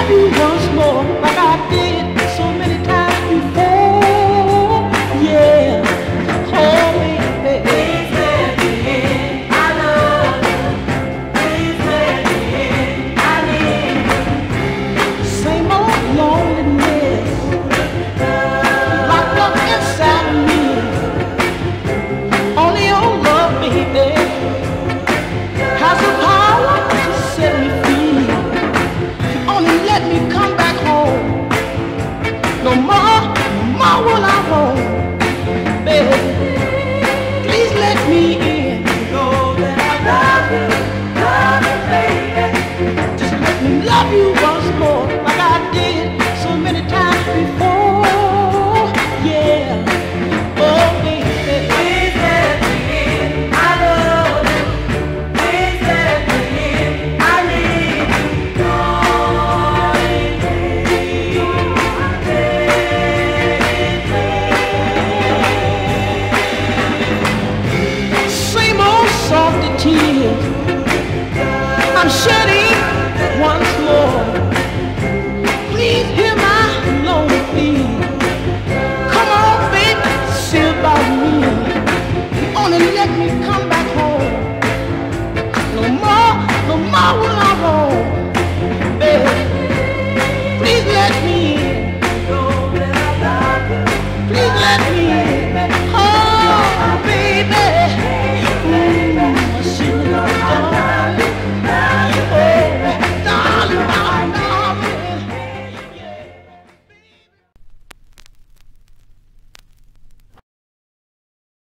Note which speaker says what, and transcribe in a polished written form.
Speaker 1: love you once more like I did so many times before. Yeah, hold me, baby.
Speaker 2: Please let me in. I love you. Please let me in. I need you.
Speaker 1: Same old loneliness locked up inside of me. Only your love, baby, has the power to set me free. Only let me come back home. No more will I roam. Baby, please let me in.
Speaker 2: You know that I love you, baby.
Speaker 1: Just let me love you once more like I did so many times before. Yeah, oh baby.
Speaker 2: Please let me in. I love you. Please let me in. I need you.
Speaker 1: Same old salty tears I'm shedding once more. Please hear my lonely plea. Come on, baby, see about me. Only let me come